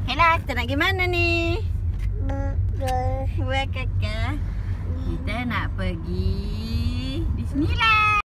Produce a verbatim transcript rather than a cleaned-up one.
Hela, kita nak pergi mana ni? Buat kakak. Kita nak pergi di sinilah.